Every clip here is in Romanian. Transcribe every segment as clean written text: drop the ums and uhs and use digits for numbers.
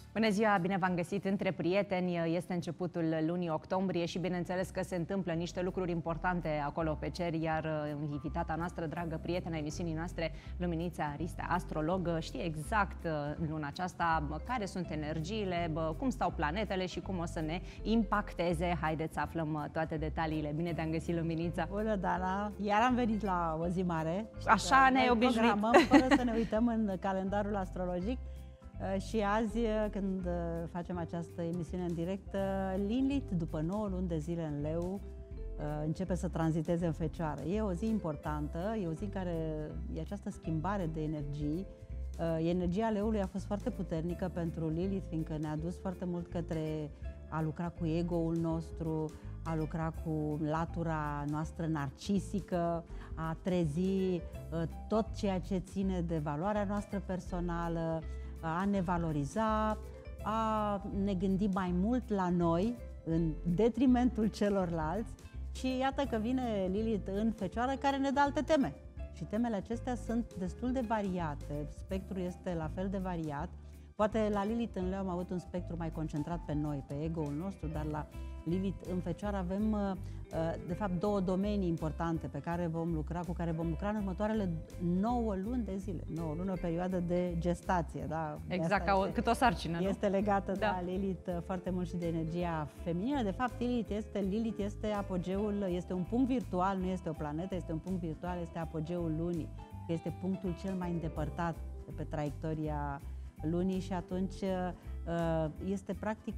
Bună ziua, bine v-am găsit între prieteni. Este începutul lunii octombrie și bineînțeles că se întâmplă niște lucruri importante acolo pe cer, iar invitata noastră, dragă prietenă a emisiunii noastre, Luminița Ristea, astrolog, știe exact în luna aceasta care sunt energiile, cum stau planetele și cum o să ne impacteze. Haideți să aflăm toate detaliile. Bine te-am găsit, Luminița! Bună, Dana! Iar am venit la o zi mare. Așa ne-ai obișnuit. Fără să ne uităm în calendarul astrologic. Și azi, când facem această emisiune în direct, Lilith, după 9 luni de zile în Leu, începe să tranziteze în Fecioară. E o zi importantă, e o zi în care e această schimbare de energii. Energia Leului a fost foarte puternică pentru Lilith, fiindcă ne-a dus foarte mult către a lucra cu ego-ul nostru, a lucra cu latura noastră narcisică, a trezi tot ceea ce ține de valoarea noastră personală, a ne valoriza, a ne gândi mai mult la noi, în detrimentul celorlalți. Și iată că vine Lilith în Fecioară, care ne dă alte teme. Și temele acestea sunt destul de variate, spectrul este la fel de variat. Poate la Lilith în Leu am avut un spectru mai concentrat pe noi, pe ego-ul nostru, dar la Lilith în Fecioară avem, de fapt, două domenii importante pe care vom lucra, cu care vom lucra în următoarele 9 luni de zile. 9 luni, o perioadă de gestație. Da? Exact, ca cât o sarcină, nu? Este legată, da, Lilith foarte mult și de energia feminină. De fapt, Lilith este apogeul, este un punct virtual, nu este o planetă, este un punct virtual, este apogeul lunii, este punctul cel mai îndepărtat pe traiectoria lunii și atunci este practic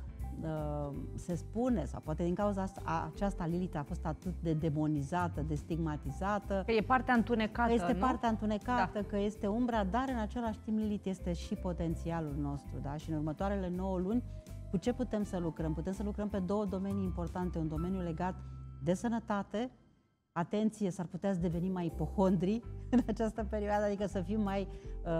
se spune, sau poate din cauza aceasta Lilith a fost atât de demonizată, de stigmatizată. Că e partea întunecată, că este nu? partea întunecată, da. Că este umbra, dar în același timp Lilith este și potențialul nostru. Da? Și în următoarele 9 luni, cu ce putem să lucrăm? Putem să lucrăm pe două domenii importante. Un domeniu legat de sănătate. Atenție, s-ar putea să devenim mai ipohondri în această perioadă, adică să fim mai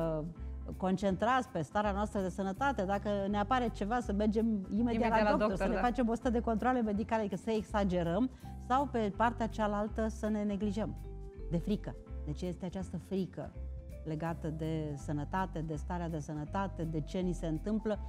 concentrați pe starea noastră de sănătate. Dacă ne apare ceva, să mergem imediat la doctor, să ne facem 100 de controle medicale, adică să exagerăm, sau pe partea cealaltă să ne neglijăm de frică. Deci este această frică legată de sănătate, de starea de sănătate, de ce ni se întâmplă.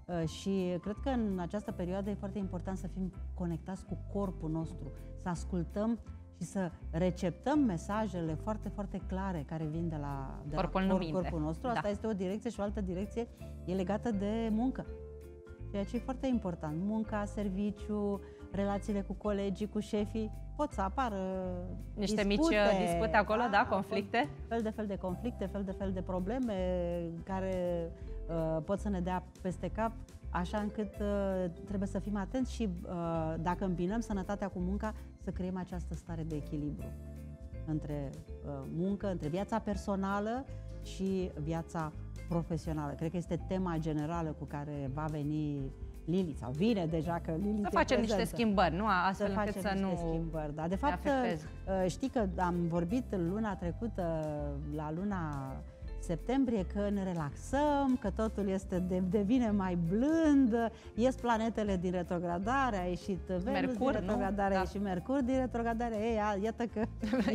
Și cred că în această perioadă e foarte important să fim conectați cu corpul nostru, să ascultăm și să receptăm mesajele foarte, foarte clare care vin de la corpul nostru. Asta este o direcție, și o altă direcție e legată de muncă. Ceea ce e foarte important. Munca, serviciu, relațiile cu colegii, cu șefii. Pot să apară niște mici dispute acolo, da, conflicte? Fel de conflicte, fel de probleme care pot să ne dea peste cap, așa încât trebuie să fim atenți și dacă îmbinăm sănătatea cu munca, să creăm această stare de echilibru între muncă, între viața personală și viața profesională. Cred că este tema generală cu care va veni Lilith, sau vine deja, că Lilith să facem niște schimbări, nu? Astfel încât să nu schimbări, da. De fapt, știi că am vorbit luna trecută, la luna septembrie, că ne relaxăm, că totul devine mai blând, ies planetele din retrogradare, a ieșit Venus din retrogradare, a ieșit Mercur din retrogradare. Ei, iată că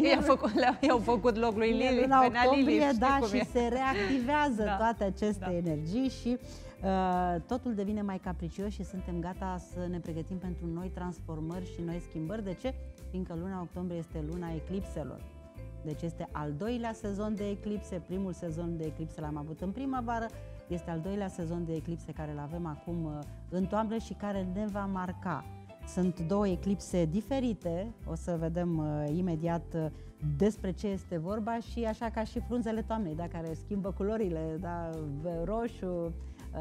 i-au făcut loc lui Lilith, în octombrie, da, și se reactivează toate aceste energii și totul devine mai capricios și suntem gata să ne pregătim pentru noi transformări și noi schimbări. De ce? Fiindcă luna octombrie este luna eclipselor. Deci este al doilea sezon de eclipse. Primul sezon de eclipse l-am avut în primăvară, este al doilea sezon de eclipse care îl avem acum în toamnă și care ne va marca. Sunt două eclipse diferite, o să vedem imediat despre ce este vorba, și așa ca și frunzele toamnei, da, care schimbă culorile, da, roșu,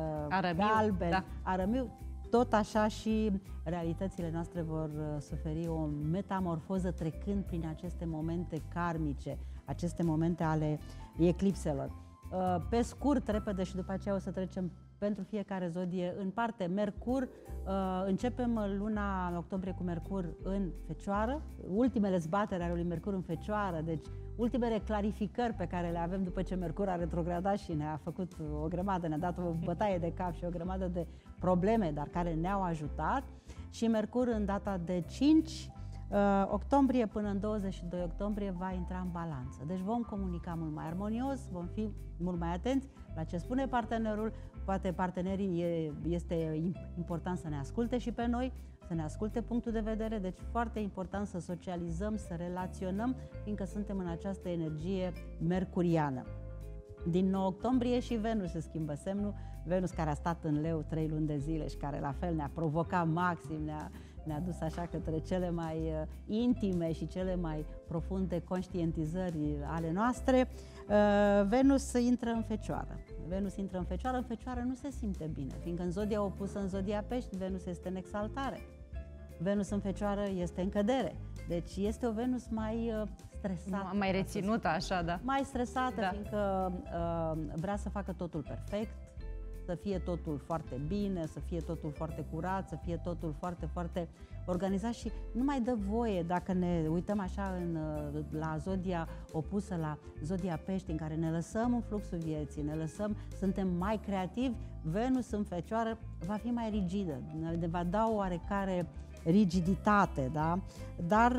galben, arămiu. Tot așa și realitățile noastre vor suferi o metamorfoză trecând prin aceste momente karmice, aceste momente ale eclipselor. Pe scurt, repede, și după aceea o să trecem pentru fiecare zodie în parte. Mercur, începem luna octombrie cu Mercur în Fecioară, ultimele zbateri ale lui Mercur în Fecioară, deci ultimele clarificări pe care le avem după ce Mercur a retrogradat și ne-a făcut o grămadă, ne-a dat o bătaie de cap și o grămadă de probleme, dar care ne-au ajutat. Și Mercur în data de 5 Octombrie până în 22 octombrie va intra în balanță. Deci vom comunica mult mai armonios, vom fi mult mai atenți la ce spune partenerul. Poate partenerii este important să ne asculte și pe noi, să ne asculte punctul de vedere, deci foarte important să socializăm, să relaționăm, fiindcă suntem în această energie mercuriană. Din 9 octombrie și Venus se schimbă semnul, Venus care a stat în Leu 3 luni de zile și care la fel ne-a provocat maxim, ne-a dus așa către cele mai intime și cele mai profunde conștientizări ale noastre. Venus intră în Fecioară. Venus intră în Fecioară, nu se simte bine, fiindcă în zodia opusă, în zodia Pești, Venus este în exaltare. Venus în Fecioară este în cădere. Deci este o Venus mai stresată. Mai reținută, așa, da. Mai stresată, da. Fiindcă vrea să facă totul perfect, să fie totul foarte bine, să fie totul foarte curat, să fie totul foarte, foarte organizat și nu mai dă voie, dacă ne uităm așa la zodia opusă, la zodia Pești, în care ne lăsăm în fluxul vieții, ne lăsăm, suntem mai creativi, Venus în Fecioară va fi mai rigidă, ne va da o oarecare rigiditate, da? Dar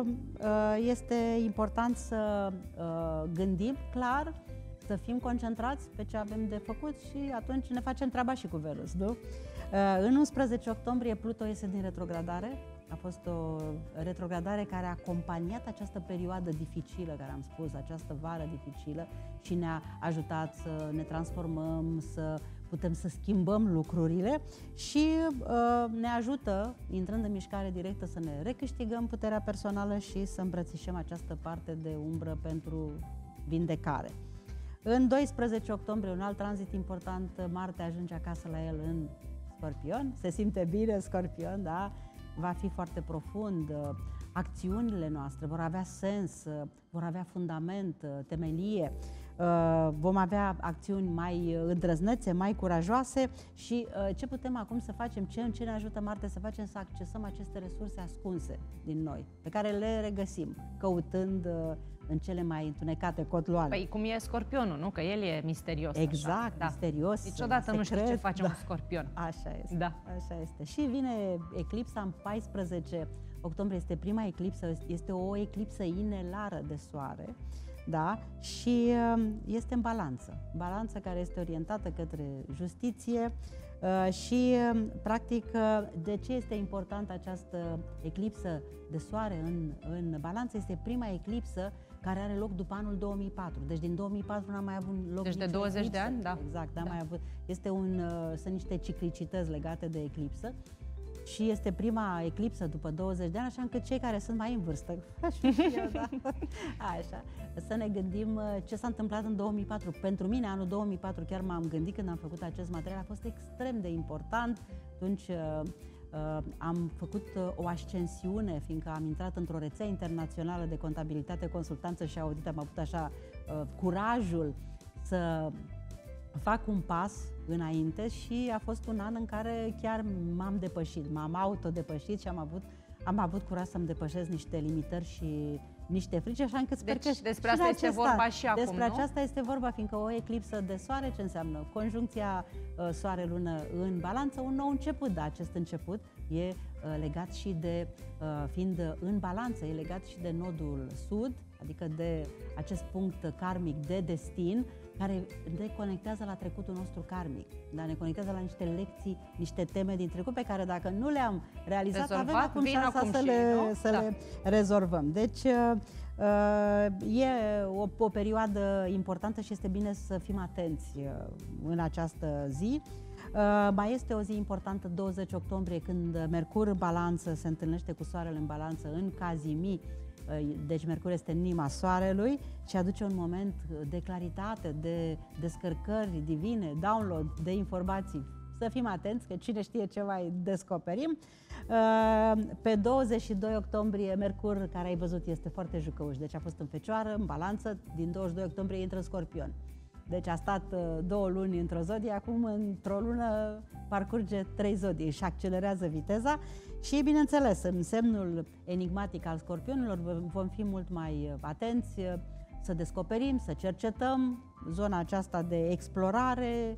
este important să gândim clar, să fim concentrați pe ce avem de făcut și atunci ne facem treaba și cu Venus, nu? În 11 octombrie Pluto iese din retrogradare. A fost o retrogradare care a acompaniat această perioadă dificilă, care am spus, această vară dificilă și ne-a ajutat să ne transformăm, să putem să schimbăm lucrurile și ne ajută, intrând în mișcare directă, să ne recâștigăm puterea personală și să îmbrățișăm această parte de umbră pentru vindecare. În 12 octombrie, un alt tranzit important, Marte ajunge acasă la el în Scorpion, se simte bine Scorpion, da? Va fi foarte profund, acțiunile noastre vor avea sens, vor avea fundament, temelie, vom avea acțiuni mai îndrăznețe, mai curajoase și ce putem acum să facem, ce ne ajută Marte să facem, să accesăm aceste resurse ascunse din noi, pe care le regăsim, căutând în cele mai întunecate cotloane. Păi cum e Scorpionul, nu? Că el e misterios. Exact, așa, misterios. Niciodată secret, nu știu ce face un Scorpion. Așa este, da. Așa este. Și vine eclipsa în 14 octombrie, este prima eclipsă, este o eclipsă inelară de soare, da? Și este în balanță. Balanță care este orientată către justiție și, practic, de ce este importantă această eclipsă de soare în balanță? Este prima eclipsă care are loc după anul 2004. Deci din 2004 n-a mai avut loc. Deci de 20 eclipsă. de ani, da. Exact, n-a mai avut. Sunt niște ciclicități legate de eclipsă și este prima eclipsă după 20 de ani, așa încât cei care sunt mai în vârstă, da? Așa, să ne gândim ce s-a întâmplat în 2004. Pentru mine, anul 2004, chiar m-am gândit când am făcut acest material, a fost extrem de important. Atunci am făcut o ascensiune, fiindcă am intrat într-o rețea internațională de contabilitate, consultanță și audit. Am avut așa curajul să fac un pas înainte și a fost un an în care chiar m-am depășit, m-am autodepășit și am avut curaj să-mi depășesc niște limitări și niște frici, așa încât sper că despre asta este vorba și acum, despre aceasta este vorba, fiindcă o eclipsă de soare, ce înseamnă? Conjuncția soare-lună în balanță, un nou început, dar acest început e legat și de, fiind în balanță, e legat și de nodul sud, adică de acest punct karmic de destin, care ne conectează la trecutul nostru karmic, dar ne conectează la niște lecții, niște teme din trecut pe care dacă nu le-am realizat, avem acum șansa să le rezolvăm. Deci e o perioadă importantă și este bine să fim atenți în această zi. Mai este o zi importantă, 20 octombrie, când Mercur în balanță se întâlnește cu Soarele în balanță în Cazimii. Deci Mercur este în inima Soarelui și aduce un moment de claritate, de descărcări divine, download de informații. Să fim atenți, că cine știe ce mai descoperim. Pe 22 octombrie, Mercur, care ai văzut, este foarte jucăuș, deci a fost în Fecioară, în balanță, din 22 octombrie intră în Scorpion. Deci a stat 2 luni într-o zodie, acum într-o lună parcurge 3 zodii și accelerează viteza. Și, bineînțeles, în semnul enigmatic al Scorpionilor vom fi mult mai atenți să descoperim, să cercetăm zona aceasta de explorare,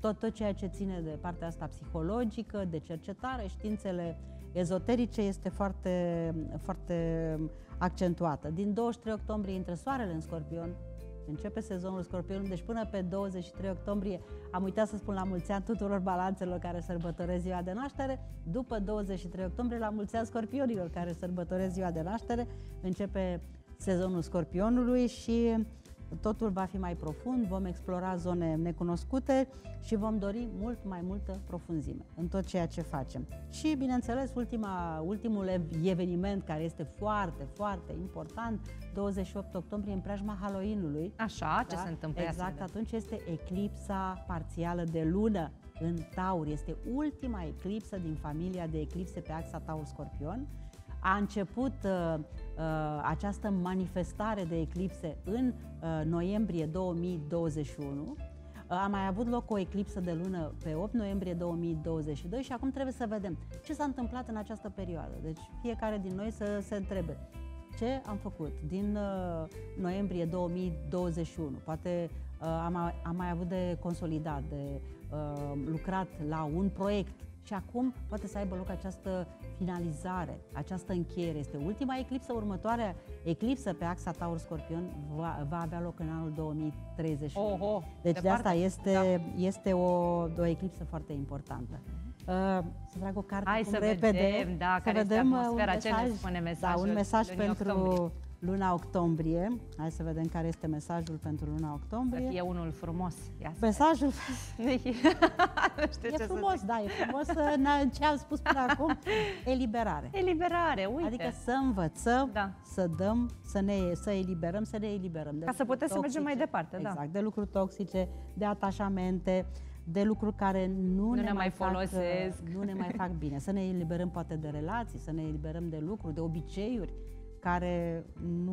tot ceea ce ține de partea asta psihologică, de cercetare, științele ezoterice este foarte, foarte accentuată. Din 23 octombrie intră soarele în Scorpion, începe sezonul Scorpionului, deci până pe 23 octombrie, am uitat să spun la mulți ani tuturor balanțelor care sărbătoresc ziua de naștere, după 23 octombrie la mulți ani Scorpionilor care sărbătoresc ziua de naștere, începe sezonul Scorpionului și totul va fi mai profund, vom explora zone necunoscute și vom dori mult mai multă profunzime în tot ceea ce facem. Și, bineînțeles, ultimul eveniment care este foarte, foarte important, 28 octombrie, în preajma Halloween-ului. Așa, ce se întâmplă? Exact, atunci este eclipsa parțială de lună în Taur. Este ultima eclipsă din familia de eclipse pe axa Taur-Scorpion. A început această manifestare de eclipse în noiembrie 2021. A mai avut loc o eclipsă de lună pe 8 noiembrie 2022 și acum trebuie să vedem ce s-a întâmplat în această perioadă. Deci fiecare din noi să se întrebe ce am făcut din noiembrie 2021. Poate am mai avut de consolidat, de lucrat la un proiect și acum poate să aibă loc această finalizare, această încheiere. Este ultima eclipsă, următoarea eclipsă pe axa Taur-Scorpion va avea loc în anul 2031. Oho, deci de asta este o eclipsă foarte importantă. Să trag o carte repede. Vedem, da, care este atmosfera, ce ne spune mesajul. Da, un mesaj pentru luna octombrie. Hai să vedem care este mesajul pentru luna octombrie. Să fie unul frumos. Mesajul e frumos, da, e frumos ce am spus până acum. Eliberare. Eliberare, uite. Adică să învățăm, să dăm, să eliberăm, să ne eliberăm. Ca să putem să mergem mai departe, exact, da. De lucruri toxice, de atașamente, de lucruri care nu ne mai folosesc, nu ne mai fac bine. Să ne eliberăm poate de relații, să ne eliberăm de lucruri, de obiceiuri care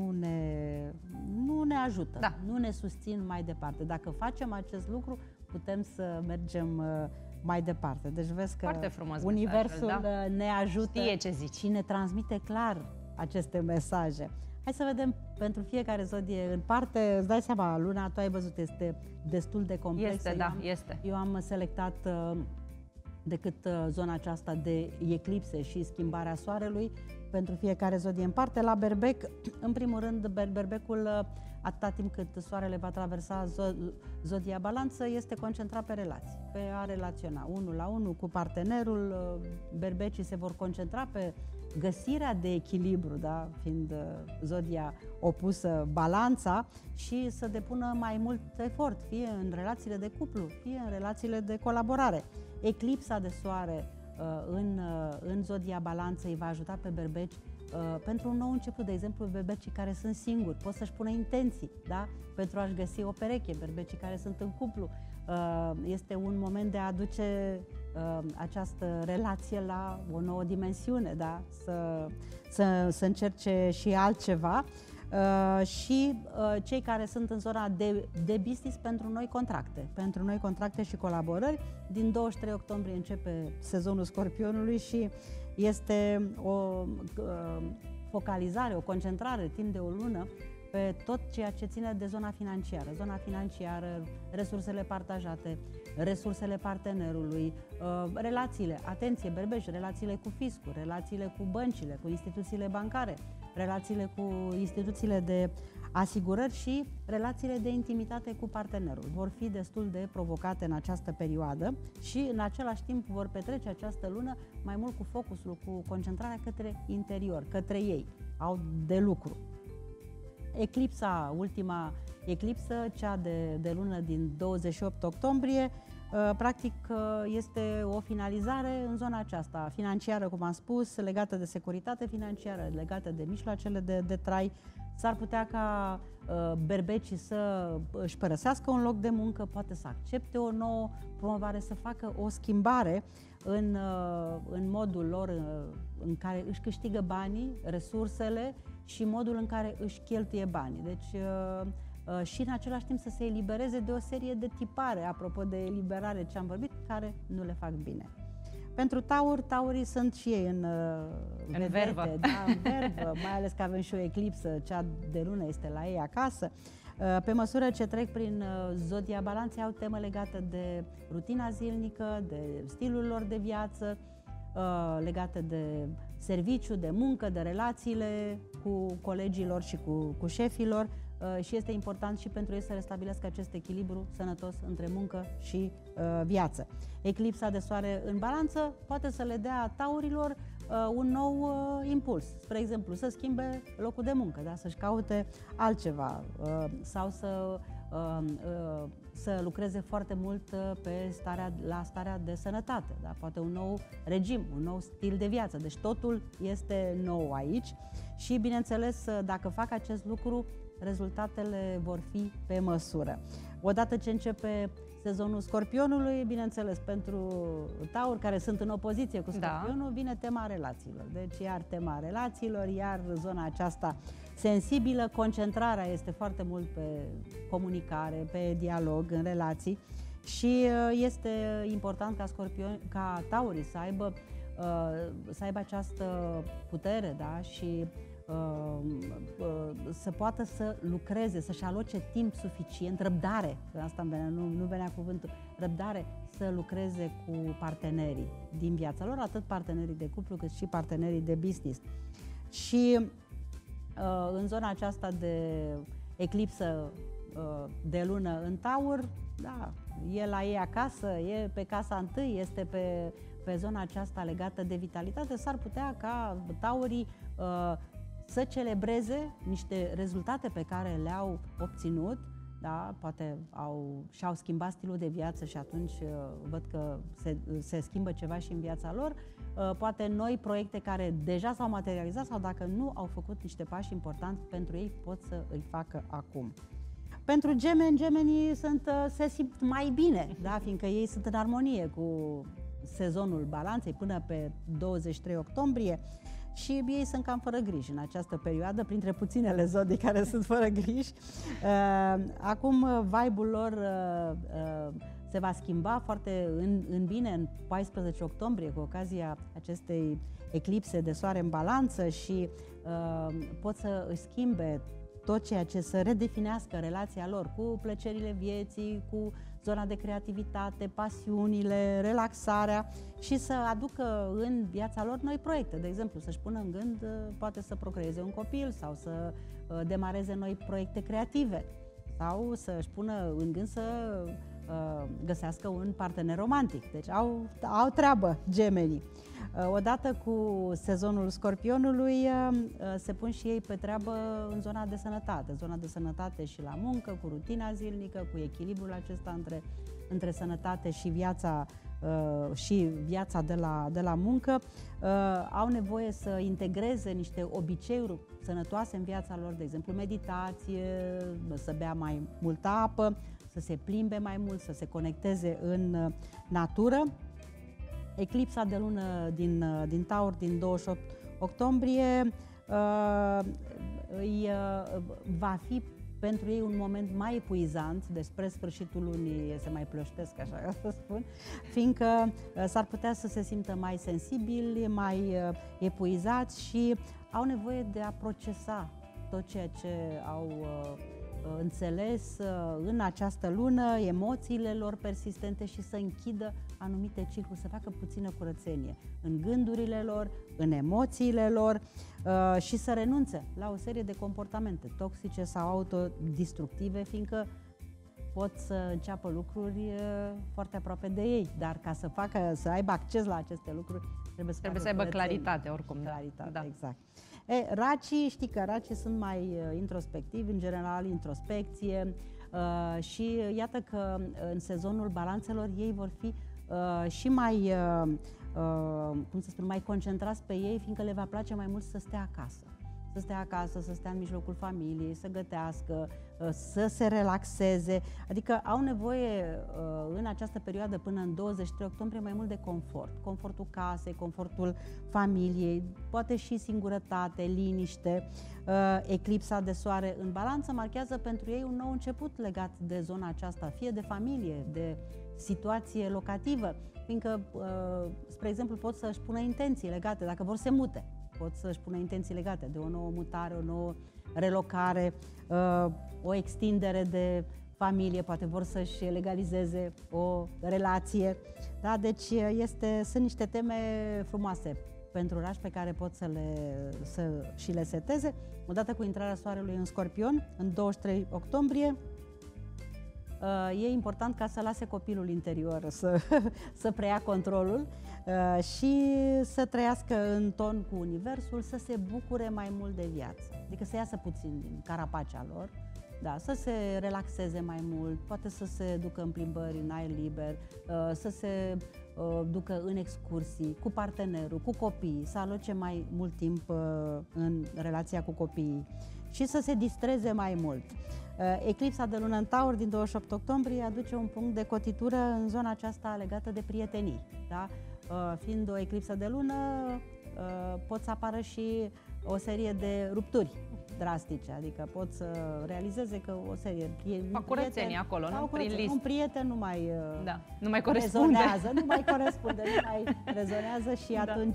nu ne ajută, nu ne susțin mai departe. Dacă facem acest lucru, putem să mergem mai departe. Deci vezi că universul ne ajută și ne transmite clar aceste mesaje. Hai să vedem pentru fiecare zodie în parte. Îți dai seama, luna, tu ai văzut, este destul de complexă. Este. Eu am selectat decât zona aceasta de eclipse și schimbarea soarelui pentru fiecare zodie în parte. La Berbec, în primul rând, Berbecul, atâta timp cât soarele va traversa zodia Balanță, este concentrat pe relații, pe a relaționa unul la unul cu partenerul. Berbecii se vor concentra pe găsirea de echilibru, da? Fiind zodia opusă Balanța, și să depună mai mult efort, fie în relațiile de cuplu, fie în relațiile de colaborare. Eclipsa de soare în zodia Balanței va ajuta pe berbeci pentru un nou început. De exemplu, berbecii care sunt singuri pot să-și pună intenții, da? Pentru a-și găsi o pereche. Berbecii care sunt în cuplu, este un moment de a aduce această relație la o nouă dimensiune, da? Să încerce și altceva. Și cei care sunt în zona de business, pentru noi contracte și colaborări. Din 23 octombrie începe sezonul Scorpionului și este o focalizare, o concentrare timp de o lună pe tot ceea ce ține de zona financiară. Zona financiară, resursele partajate, resursele partenerului, relațiile, atenție berbeș, relațiile cu fiscul, relațiile cu băncile, cu instituțiile bancare, relațiile cu instituțiile de asigurări și relațiile de intimitate cu partenerul. Vor fi destul de provocate în această perioadă și în același timp vor petrece această lună mai mult cu focusul, cu concentrarea către interior, către ei. Au de lucru. Eclipsa, ultima eclipsă, cea de lună din 28 octombrie, practic este o finalizare în zona aceasta financiară, cum am spus, legată de securitate financiară, legată de mijloacele de trai. S-ar putea ca berbecii să își părăsească un loc de muncă, poate să accepte o nouă promovare, să facă o schimbare în modul lor în care își câștigă banii, resursele și modul în care își cheltuie banii. Deci și în același timp să se elibereze de o serie de tipare, apropo de eliberare ce am vorbit, care nu le fac bine. Pentru taurii sunt și ei în vervă. Da, în vervă, mai ales că avem și o eclipsă, cea de lună este la ei acasă. Pe măsură ce trec prin zodia balanței, au temă legată de rutina zilnică, de stilul lor de viață, legate de serviciu, de muncă, de relațiile cu colegilor și cu șefilor, și este important și pentru ei să restabilească acest echilibru sănătos între muncă și viață. Eclipsa de soare în balanță poate să le dea taurilor un nou impuls. Spre exemplu, să schimbe locul de muncă, da? Să-și caute altceva sau să lucreze foarte mult la starea de sănătate, da? Poate un nou regim, un nou stil de viață. Deci totul este nou aici și, bineînțeles, dacă fac acest lucru, rezultatele vor fi pe măsură. Odată ce începe sezonul Scorpionului, bineînțeles, pentru tauri care sunt în opoziție cu Scorpionul, vine tema relațiilor. Deci iar tema relațiilor, iar zona aceasta sensibilă, concentrarea este foarte mult pe comunicare, pe dialog, în relații și este important ca taurii să aibă această putere, da? Și să poată să lucreze, să-și aloce timp suficient, răbdare, asta nu venea cuvântul, răbdare, să lucreze cu partenerii din viața lor, atât partenerii de cuplu cât și partenerii de business. Și în zona aceasta de eclipsă de lună în Taur, da, e la ei acasă, e pe casa întâi, este pe zona aceasta legată de vitalitate, s-ar putea ca taurii să celebreze niște rezultate pe care le-au obținut, da? Poate și-au schimbat stilul de viață și atunci văd că se schimbă ceva și în viața lor, poate noi proiecte care deja s-au materializat sau dacă nu au făcut niște pași importanți pentru ei, pot să îi facă acum. Pentru gemenii se simt mai bine, da? Fiindcă ei sunt în armonie cu sezonul balanței până pe 23 octombrie și ei sunt cam fără griji în această perioadă, printre puținele zodii care sunt fără griji. Acum vibe-ul lor se va schimba foarte în bine în 14 octombrie cu ocazia acestei eclipse de soare în balanță și pot să își schimbe tot ceea ce să redefinească relația lor cu plăcerile vieții, cu zona de creativitate, pasiunile, relaxarea și să aducă în viața lor noi proiecte. De exemplu, să-și pună în gând, poate să procreeze un copil sau să demareze noi proiecte creative sau să-și pună în gând să găsească un partener romantic. Deci au treabă gemenii. Odată cu sezonul Scorpionului se pun și ei pe treabă în zona de sănătate. Zona de sănătate și la muncă, cu rutina zilnică, cu echilibrul acesta între sănătate și viața de la muncă. Au nevoie să integreze niște obiceiuri sănătoase în viața lor, de exemplu meditație, să bea mai multă apă, să se plimbe mai mult, să se conecteze în natură. Eclipsa de lună din Taur din 28 octombrie va fi pentru ei un moment mai epuizant, deci spre sfârșitul lunii se mai plăștesc, așa să spun, fiindcă s-ar putea să se simtă mai sensibili, mai epuizați și au nevoie de a procesa tot ceea ce au înțeles în această lună, emoțiile lor persistente și să închidă anumite cicluri, să facă puțină curățenie în gândurile lor, în emoțiile lor și să renunțe la o serie de comportamente toxice sau autodistructive, fiindcă pot să înceapă lucruri foarte aproape de ei, dar ca să aibă acces la aceste lucruri, trebuie să aibă claritate oricum. Claritate, da. Exact. Racii, știi că racii sunt mai introspectivi, în general introspecție și iată că în sezonul balanțelor ei vor fi și mai, mai concentrați pe ei, fiindcă le va place mai mult să stea acasă. Să stea acasă, să stea în mijlocul familiei, să gătească, să se relaxeze. Adică au nevoie în această perioadă până în 23 octombrie mai mult de confort. Confortul casei, confortul familiei, poate și singurătate, liniște. Eclipsa de soare în balanță marchează pentru ei un nou început legat de zona aceasta, fie de familie, de situație locativă, fiindcă, spre exemplu, pot să-și pună intenții legate, dacă vor se mute, pot să-și pună intenții legate de o nouă mutare, o nouă relocare, o extindere de familie, poate vor să-și legalizeze o relație. Da? Deci sunt niște teme frumoase pentru oraș pe care pot și le seteze. Odată cu intrarea soarelui în Scorpion, în 23 octombrie, e important ca să lase copilul interior să preia controlul și să trăiască în ton cu universul, să se bucure mai mult de viață. Adică să iasă puțin din carapacea lor, da, să se relaxeze mai mult, poate să se ducă în plimbări în aer liber, să se ducă în excursii cu partenerul, cu copiii, să aloce mai mult timp în relația cu copiii și să se distreze mai mult. Eclipsa de lună în Taur din 28 octombrie aduce un punct de cotitură în zona aceasta legată de prietenii. Da? Fiind o eclipsă de lună, pot să apară și o serie de rupturi drastice, adică pot să realizeze că o serie fac curățenie acolo, nu? Prin list. Un prieten nu mai, nu mai corespunde. Nu mai corespunde, nu mai rezonează și atunci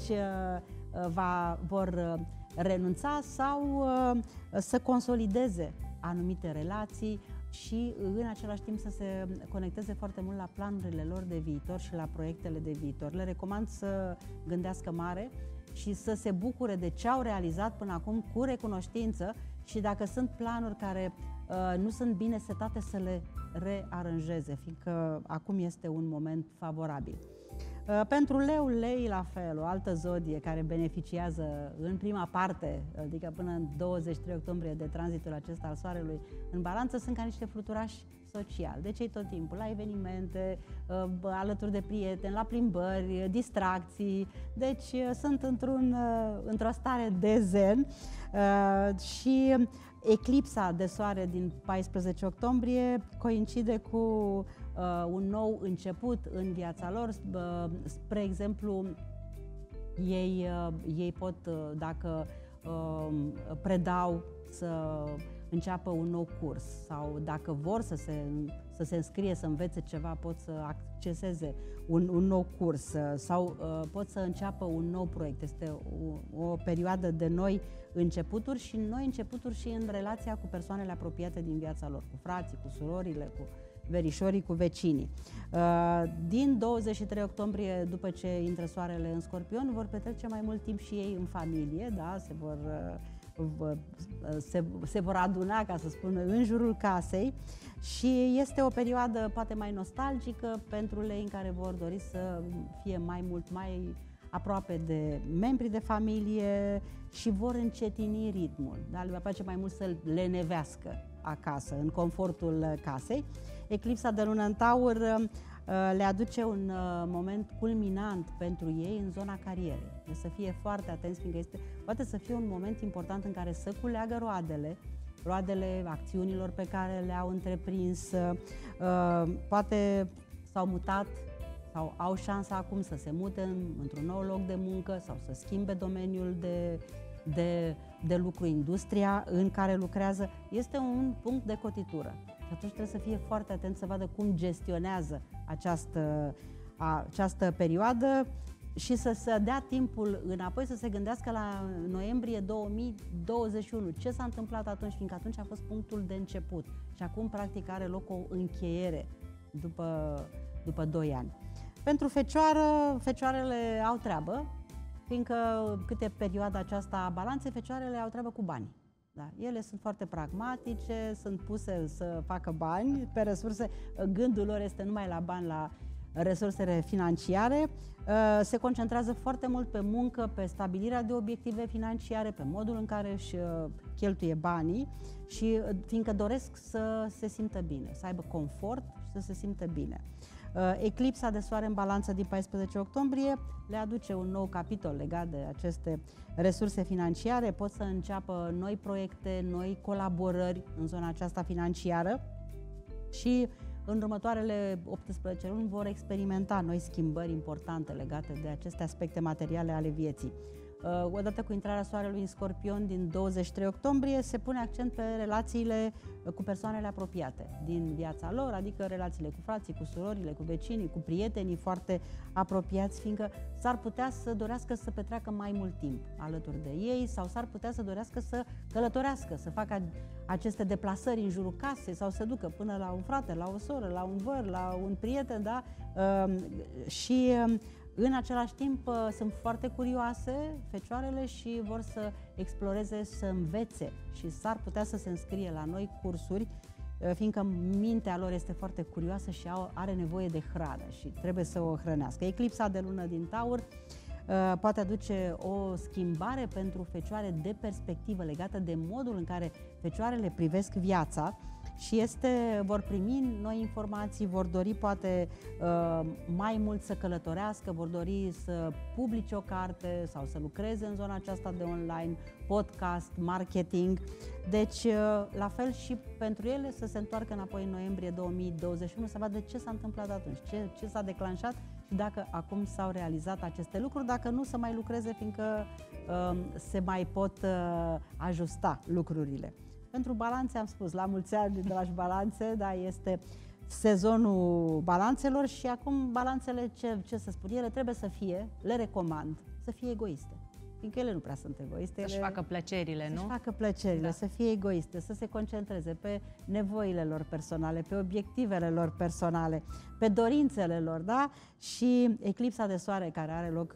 vor renunța sau să consolideze anumite relații și în același timp să se conecteze foarte mult la planurile lor de viitor și la proiectele de viitor. Le recomand să gândească mare și să se bucure de ce au realizat până acum cu recunoștință și dacă sunt planuri care nu sunt bine setate, să le rearanjeze, fiindcă acum este un moment favorabil. Pentru Leu, Lei la fel, o altă zodie care beneficiază în prima parte, adică până în 23 octombrie de tranzitul acesta al Soarelui în Balanță, sunt ca niște fluturași sociali. Deci ei tot timpul la evenimente, alături de prieteni, la plimbări, distracții. Deci sunt într-o stare de zen și eclipsa de soare din 14 octombrie coincide cu un nou început în viața lor. Spre exemplu, ei pot, dacă predau, să înceapă un nou curs sau dacă vor să se înscrie, să învețe ceva, pot să acceseze un nou curs sau pot să înceapă un nou proiect. Este o perioadă de noi începuturi și noi începuturi și în relația cu persoanele apropiate din viața lor, cu frații, cu surorile, cu verișorii, cu vecinii. Din 23 octombrie, după ce intră soarele în Scorpion, vor petrece mai mult timp și ei în familie, da? Se vor aduna, ca să spun, în jurul casei și este o perioadă poate mai nostalgică pentru lei în care vor dori să fie mai aproape de membrii de familie și vor încetini ritmul. Da? Le va place mai mult să lenevească acasă, în confortul casei. Eclipsa de lună în Taur le aduce un moment culminant pentru ei în zona carierei. Deci să fie foarte atenți, fiindcă poate să fie un moment important în care să culeagă roadele acțiunilor pe care le-au întreprins, poate s-au mutat sau au șansa acum să se mute într-un nou loc de muncă sau să schimbe domeniul de lucru, industria în care lucrează. Este un punct de cotitură. Și atunci trebuie să fie foarte atent să vadă cum gestionează această perioadă și să dea timpul înapoi, să se gândească la noiembrie 2021. Ce s-a întâmplat atunci, fiindcă atunci a fost punctul de început și acum practic are loc o încheiere după 2 ani. Pentru Fecioară, fecioarele au treabă, fiindcă câte perioada aceasta a Balanței, fecioarele au treabă cu bani. Da. Ele sunt foarte pragmatice, sunt puse să facă bani pe resurse, gândul lor este numai la bani, la resursele financiare, se concentrează foarte mult pe muncă, pe stabilirea de obiective financiare, pe modul în care își cheltuie banii și fiindcă doresc să se simtă bine, să aibă confort și să se simtă bine. Eclipsa de soare în Balanță din 14 octombrie le aduce un nou capitol legat de aceste resurse financiare, pot să înceapă noi proiecte, noi colaborări în zona aceasta financiară și în următoarele 18 luni vor experimenta noi schimbări importante legate de aceste aspecte materiale ale vieții. odată cu intrarea soarelui în Scorpion din 23 octombrie, se pune accent pe relațiile cu persoanele apropiate din viața lor, adică relațiile cu frații, cu surorile, cu vecinii, cu prietenii foarte apropiați, fiindcă s-ar putea să dorească să petreacă mai mult timp alături de ei sau s-ar putea să dorească să călătorească, să facă aceste deplasări în jurul casei sau să ducă până la un frate, la o soră, la un văr, la un prieten, da? Și în același timp sunt foarte curioase fecioarele și vor să exploreze, să învețe și s-ar putea să se înscrie la noi cursuri, fiindcă mintea lor este foarte curioasă și are nevoie de hrană și trebuie să o hrănească. Eclipsa de lună din Taur poate aduce o schimbare pentru fecioare de perspectivă legată de modul în care fecioarele privesc viața și vor primi noi informații, vor dori poate mai mult să călătorească, vor dori să publice o carte sau să lucreze în zona aceasta de online, podcast, marketing. Deci, la fel și pentru ele să se întoarcă înapoi în noiembrie 2021 să vadă ce s-a întâmplat atunci, ce s-a declanșat și dacă acum s-au realizat aceste lucruri, dacă nu să mai lucreze, fiindcă se mai pot ajusta lucrurile. Pentru balanțe am spus, la mulți ani, dragi balanțe, da, este sezonul balanțelor și acum balanțele, ce să spun, ele trebuie să fie, le recomand, să fie egoiste. Fiindcă ele nu prea sunt egoiste. Să-și facă plăcerile, nu? Să-și facă plăcerile, da. Să fie egoiste, să se concentreze pe nevoile lor personale, pe obiectivele lor personale, pe dorințele lor, da? Și eclipsa de soare care are loc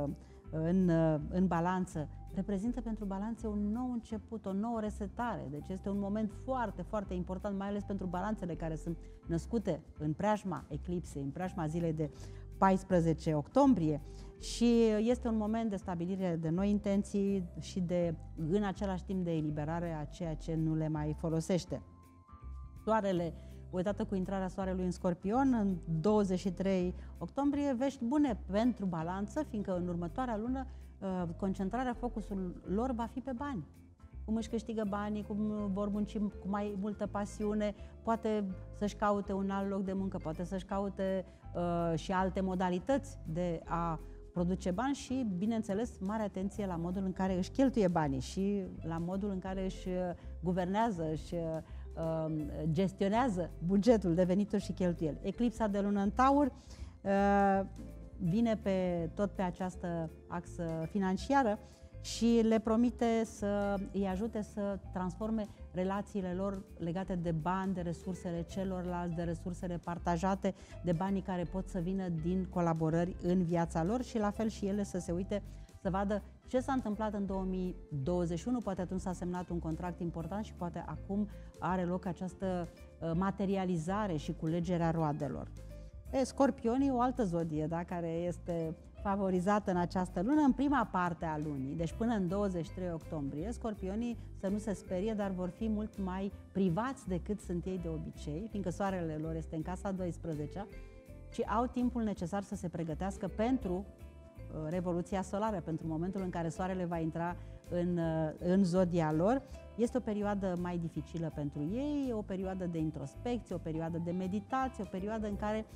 în balanță reprezintă pentru balanțe un nou început, o nouă resetare. Deci este un moment foarte, foarte important, mai ales pentru balanțele care sunt născute în preajma eclipsei, în preajma zilei de 14 octombrie și este un moment de stabilire de noi intenții și în același timp de eliberare a ceea ce nu le mai folosește. Soarele, odată cu intrarea soarelui în Scorpion, în 23 octombrie, vești bune pentru balanță, fiindcă în următoarea lună concentrarea focusului lor va fi pe bani. Cum își câștigă banii, cum vor munci cu mai multă pasiune, poate să-și caute un alt loc de muncă, poate să-și caute și alte modalități de a produce bani și, bineînțeles, mare atenție la modul în care își cheltuie banii și la modul în care își guvernează, își gestionează bugetul de venituri și cheltuieli. Eclipsa de lună în Taur vine tot pe această axă financiară și le promite să îi ajute să transforme relațiile lor legate de bani, de resursele celorlalți, de resursele partajate, de banii care pot să vină din colaborări în viața lor și la fel și ele să se uite, să vadă ce s-a întâmplat în 2021, poate atunci s-a semnat un contract important și poate acum are loc această materializare și culegerea roadelor. Scorpionii, o altă zodie, da, care este favorizată în această lună, în prima parte a lunii, deci până în 23 octombrie, scorpionii să nu se sperie, dar vor fi mult mai privați decât sunt ei de obicei, fiindcă soarele lor este în casa 12-a și au timpul necesar să se pregătească pentru revoluția solară, pentru momentul în care soarele va intra în zodia lor. Este o perioadă mai dificilă pentru ei, o perioadă de introspecție, o perioadă de meditație, o perioadă în care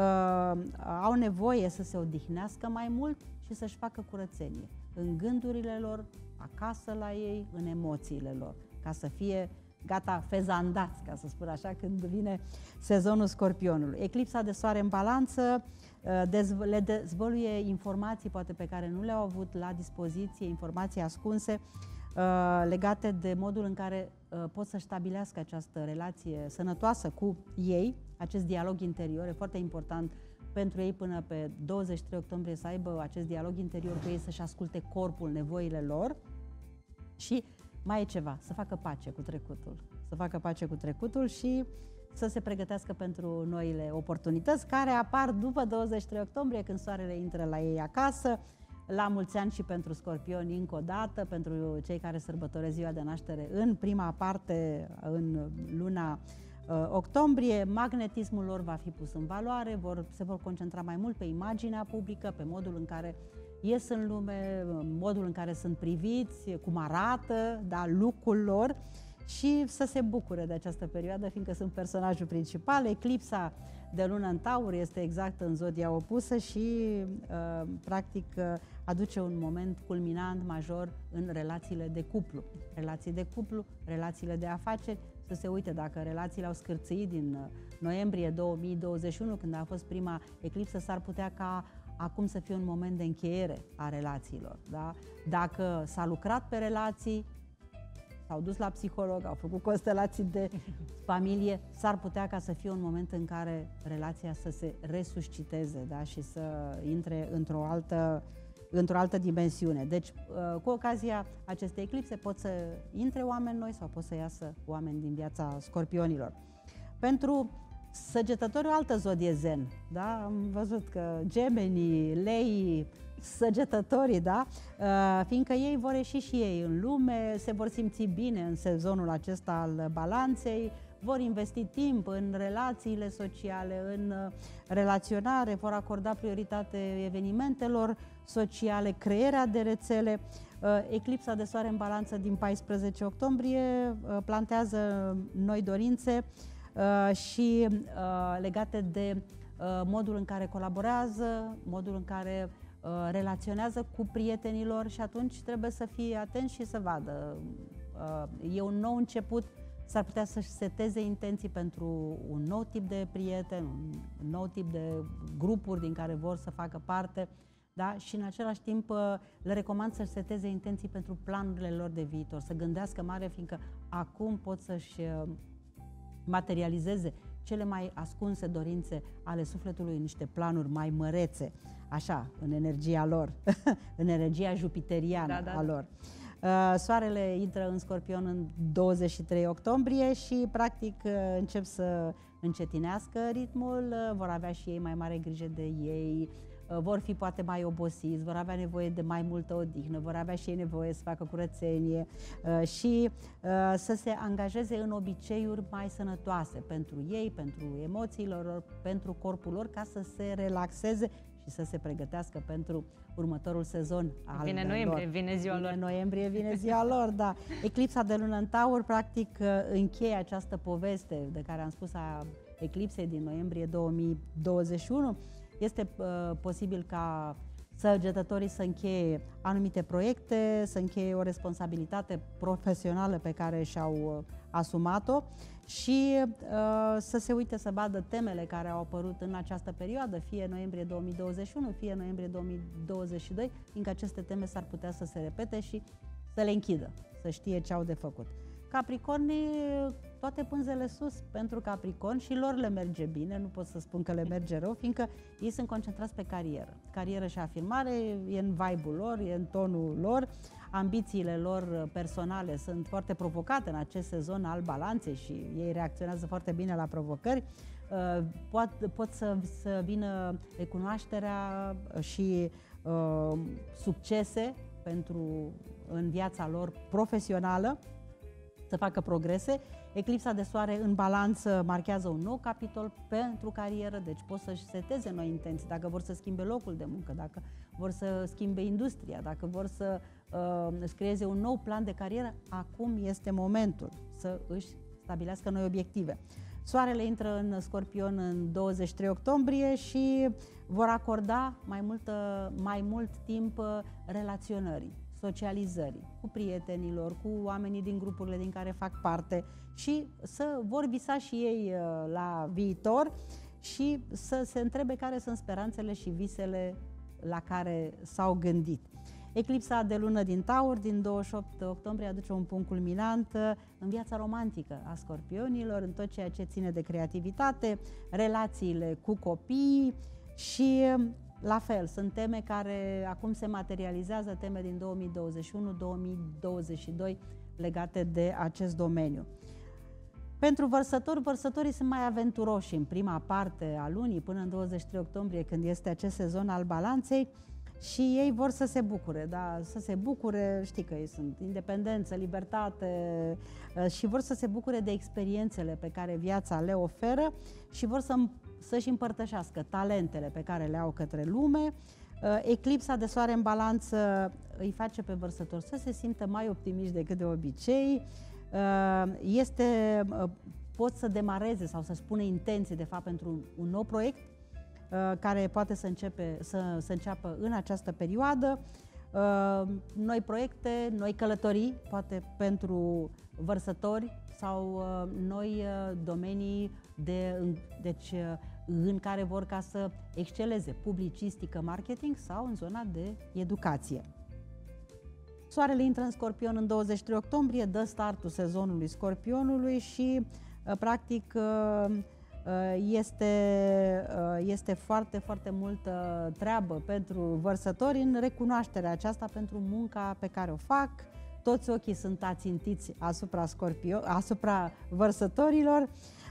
au nevoie să se odihnească mai mult și să-și facă curățenie în gândurile lor, acasă la ei, în emoțiile lor, ca să fie gata fezandați, ca să spun așa, când vine sezonul Scorpionului. Eclipsa de soare în balanță le dezvăluie informații poate pe care nu le-au avut la dispoziție, informații ascunse legate de modul în care pot să stabilească această relație sănătoasă cu ei, acest dialog interior. E foarte important pentru ei până pe 23 octombrie să aibă acest dialog interior cu ei, să-și asculte corpul, nevoile lor și mai e ceva, să facă pace cu trecutul. Să facă pace cu trecutul și să se pregătească pentru noile oportunități care apar după 23 octombrie, când soarele intră la ei acasă. La mulți ani și pentru scorpioni încă o dată, pentru cei care sărbătoresc ziua de naștere în prima parte, în luna octombrie. Magnetismul lor va fi pus în valoare, se vor concentra mai mult pe imaginea publică, pe modul în care ies în lume, modul în care sunt priviți, cum arată, da, look-ul lor și să se bucure de această perioadă, fiindcă sunt personajul principal. Eclipsa de lună în Taur este exact în zodia opusă și practic aduce un moment culminant major în relațiile de cuplu. Relații de cuplu, relațiile de afaceri, să se uite dacă relațiile au scârțâit din noiembrie 2021, când a fost prima eclipsă, s-ar putea ca acum să fie un moment de încheiere a relațiilor. Da? Dacă s-a lucrat pe relații, s-au dus la psiholog, au făcut constelații de familie, s-ar putea ca să fie un moment în care relația să se resusciteze, da? Și să intre într-o altă dimensiune. Deci, cu ocazia acestei eclipse pot să intre oameni noi sau pot să iasă oameni din viața scorpionilor. Pentru săgetători, o altă zodie zen, da? Am văzut că gemenii, leii, săgetătorii, da? Fiindcă ei vor ieși și ei în lume, se vor simți bine în sezonul acesta al balanței, vor investi timp în relațiile sociale, în relaționare, vor acorda prioritate evenimentelor sociale, crearea de rețele. Eclipsa de soare în balanță din 14 octombrie plantează noi dorințe și legate de modul în care colaborează, modul în care relaționează cu prietenilor și atunci trebuie să fie atent și să vadă. E un nou început, s-ar putea să-și seteze intenții pentru un nou tip de prieteni, un nou tip de grupuri din care vor să facă parte, da? Și în același timp le recomand să-și seteze intenții pentru planurile lor de viitor, să gândească mare, fiindcă acum pot să-și materializeze cele mai ascunse dorințe ale sufletului în niște planuri mai mărețe, așa, în energia lor, în energia jupiteriană a lor. Soarele intră în Scorpion în 23 octombrie și practic încep să încetinească ritmul, vor avea și ei mai mare grijă de ei, vor fi poate mai obosiți, vor avea nevoie de mai multă odihnă, vor avea și ei nevoie să facă curățenie și să se angajeze în obiceiuri mai sănătoase pentru ei, pentru emoțiile lor, pentru corpul lor, ca să se relaxeze și să se pregătească pentru următorul sezon al Vine noiembrie, vine ziua lor. Noiembrie, vine ziua lor, da. Eclipsa de lună în Taur, practic, încheie această poveste de care am spus a eclipsei din noiembrie 2021. Este posibil ca săgetătorii să încheie anumite proiecte, să încheie o responsabilitate profesională pe care și-au asumat-o și să se uite să vadă temele care au apărut în această perioadă, fie noiembrie 2021, fie noiembrie 2022, fiindcă aceste teme s-ar putea să se repete și să le închidă, să știe ce au de făcut. Capricornii, toate pânzele sus pentru Capricorn și lor le merge bine, nu pot să spun că le merge rău, fiindcă ei sunt concentrați pe carieră. Carieră și afirmare e în vibe-ul lor, e în tonul lor, ambițiile lor personale sunt foarte provocate în acest sezon al balanței și ei reacționează foarte bine la provocări. Pot să vină recunoașterea și succese în viața lor profesională, să facă progrese. Eclipsa de soare în balanță marchează un nou capitol pentru carieră, deci pot să-și seteze noi intenții, dacă vor să schimbe locul de muncă, dacă vor să schimbe industria, dacă vor să își creeze un nou plan de carieră, acum este momentul să își stabilească noi obiective. Soarele intră în Scorpion în 23 octombrie și vor acorda mai mult timp relaționării, socializării cu prietenilor, cu oamenii din grupurile din care fac parte și să vor visa și ei la viitor și să se întrebe care sunt speranțele și visele la care s-au gândit. Eclipsa de lună din Taur din 28 octombrie aduce un punct culminant în viața romantică a scorpionilor, în tot ceea ce ține de creativitate, relațiile cu copii și la fel, sunt teme care acum se materializează, teme din 2021-2022 legate de acest domeniu. Pentru vărsătorii sunt mai aventuroși în prima parte a lunii, până în 23 octombrie, când este acest sezon al balanței, și ei vor să se bucure, da? Să se bucure, știi că ei sunt independență, libertate și vor să se bucure de experiențele pe care viața le oferă și vor să-și împărtășească talentele pe care le au către lume. Eclipsa de soare în balanță îi face pe vărsători să se simtă mai optimiști decât de obicei. pot să demareze sau să spună intenții, de fapt, pentru un nou proiect care poate să înceapă în această perioadă. Noi proiecte, noi călătorii, poate pentru vărsători sau noi domenii în care vor ca să exceleze, publicistică, marketing sau în zona de educație. Soarele intră în Scorpion în 23 octombrie, dă startul sezonului Scorpionului și practic este foarte, foarte multă treabă pentru vărsători în recunoașterea aceasta pentru munca pe care o fac. Toți ochii sunt ațintiți asupra vărsătorilor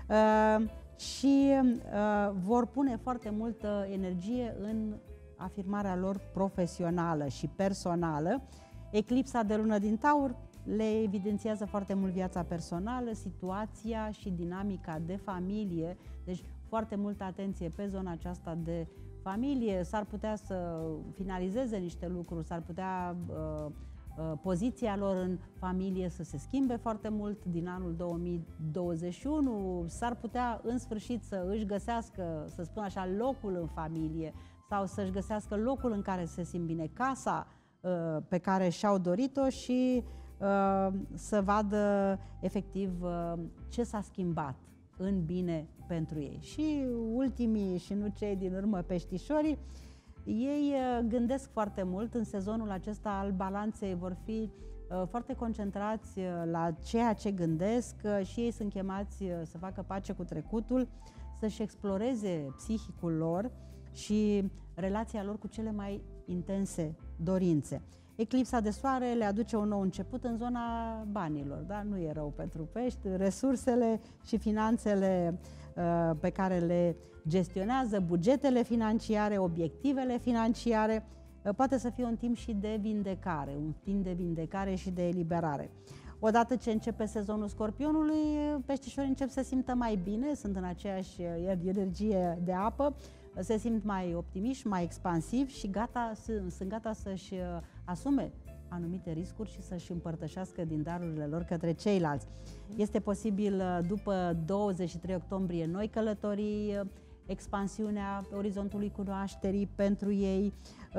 și vor pune foarte multă energie în afirmarea lor profesională și personală. Eclipsa de lună din Taur le evidențiază foarte mult viața personală, situația și dinamica de familie, deci foarte multă atenție pe zona aceasta de familie. S-ar putea să finalizeze niște lucruri, s-ar putea poziția lor în familie să se schimbe foarte mult din anul 2021, s-ar putea în sfârșit să își găsească, să spun așa, locul în familie sau să-și găsească locul în care se simt bine, casa pe care și-au dorit-o și să vadă efectiv ce s-a schimbat în bine pentru ei. Și ultimii și nu cei din urmă, peștișorii, ei gândesc foarte mult. În sezonul acesta al balanței vor fi foarte concentrați la ceea ce gândesc și ei sunt chemați să facă pace cu trecutul, să-și exploreze psihicul lor și relația lor cu cele mai intense dorințe. Eclipsa de soare le aduce un nou început în zona banilor, da? Nu e rău pentru pești, resursele și finanțele pe care le gestionează, bugetele financiare, obiectivele financiare, poate să fie un timp și de vindecare, un timp de vindecare și de eliberare. Odată ce începe sezonul Scorpionului, peștișorii încep să se simtă mai bine, sunt în aceeași energie de apă, se simt mai optimiști, mai expansivi și sunt gata să-și asume anumite riscuri și să-și împărtășească din darurile lor către ceilalți. Este posibil după 23 octombrie noi călătorii, expansiunea orizontului cunoașterii pentru ei,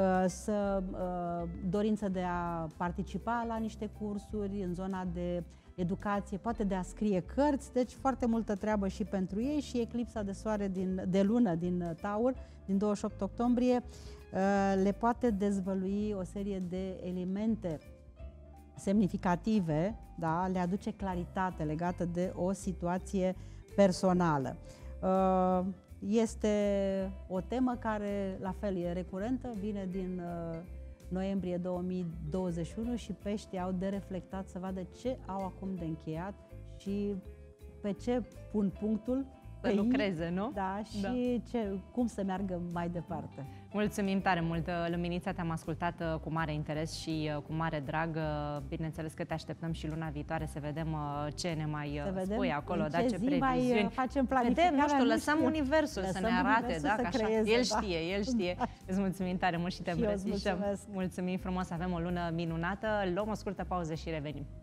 dorință de a participa la niște cursuri în zona de educație, poate de a scrie cărți, deci foarte multă treabă și pentru ei. Și eclipsa de soare de lună din Taur, din 28 octombrie, le poate dezvălui o serie de elemente semnificative, da? Le aduce claritate legată de o situație personală. Este o temă care, la fel, e recurentă, vine din noiembrie 2021 și peștii au de reflectat să vadă ce au acum de încheiat și pe ce pun punctul. Să lucreze, nu? Da, și cum să meargă mai departe. Mulțumim tare mult, Luminița, te-am ascultat cu mare interes și cu mare drag. Bineînțeles că te așteptăm și luna viitoare să vedem ce ne mai spui acolo, da, ce previziuni. Facem planificarea. Vedem, nu știu, lăsăm universul să ne arate, da, că așa, el știe. Îți mulțumim tare mult și te îmbrățișăm. Mulțumim frumos, avem o lună minunată, luăm o scurtă pauză și revenim.